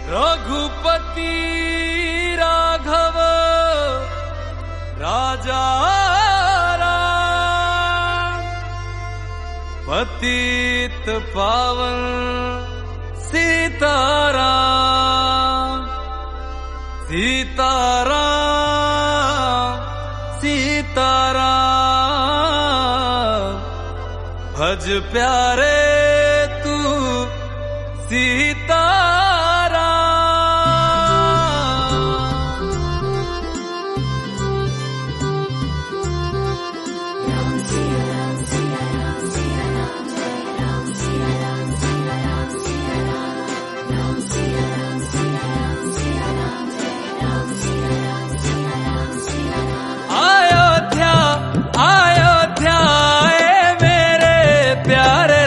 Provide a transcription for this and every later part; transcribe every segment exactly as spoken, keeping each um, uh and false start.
रघुपति राघव राजा राम, पतित पावन सीताराम, सीताराम सीताराम, भज प्यारे तू सीताराम। अयोध्या अयोध्या ए मेरे प्यारे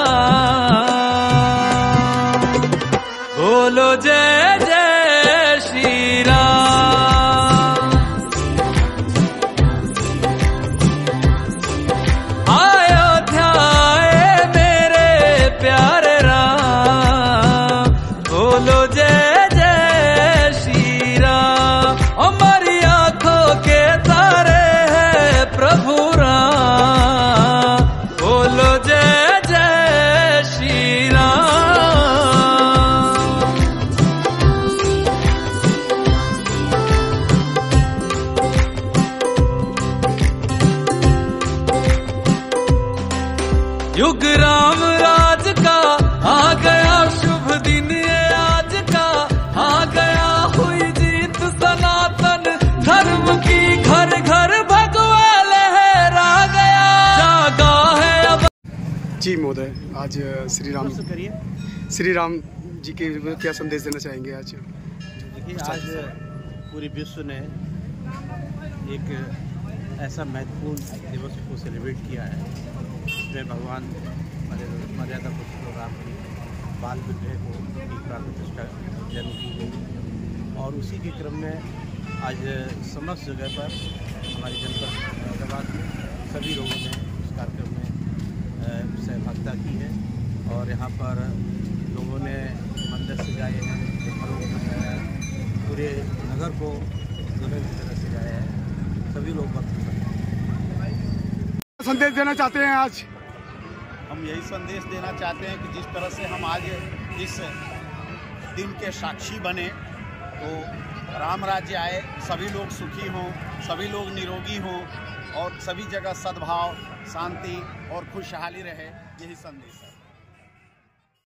राम, बोलो जय जय श्री राम। अयोध्या ए मेरे प्यारे राम, बोलो जय जय श्री राम। हमारी आंखों के तारे हैं प्रभु राम, बोलो जय जय श्री राम। युग राम राज का आ गया शुभ दिन ये आज का, आ गया हुई जीत सनातन धर्म की, घर घर भगवा लहरा गया, जागा है अब। जी महोदय, आज श्री राम श्री राम जी के क्या संदेश देना चाहेंगे आज? देखिए, आज पूरे विश्व ने एक ऐसा महत्वपूर्ण दिवस को सेलिब्रेट किया है जिसमें भगवान मर्यादा पुरुषोत्तम राम की बाल विग्रह को एक प्राण प्रतिष्ठा जन्म की गई, और उसी के क्रम में आज समस्त जगह पर हमारी जनपद मुरादाबाद में सभी लोगों ने इस कार्यक्रम में सहभागिता की है। और यहाँ पर लोगों ने मंदिर सजाए हैं, घरों को सजाया है, पूरे नगर को दुल्हन की तरह सजाया है। सभी लोग बहुत संदेश देना चाहते हैं आज? हम यही संदेश देना चाहते हैं कि जिस तरह से हम आज इस दिन के साक्षी बने, तो राम राज्य आए, सभी लोग सुखी हों, सभी लोग निरोगी हों, और सभी जगह सद्भाव, शांति और खुशहाली रहे, यही संदेश है।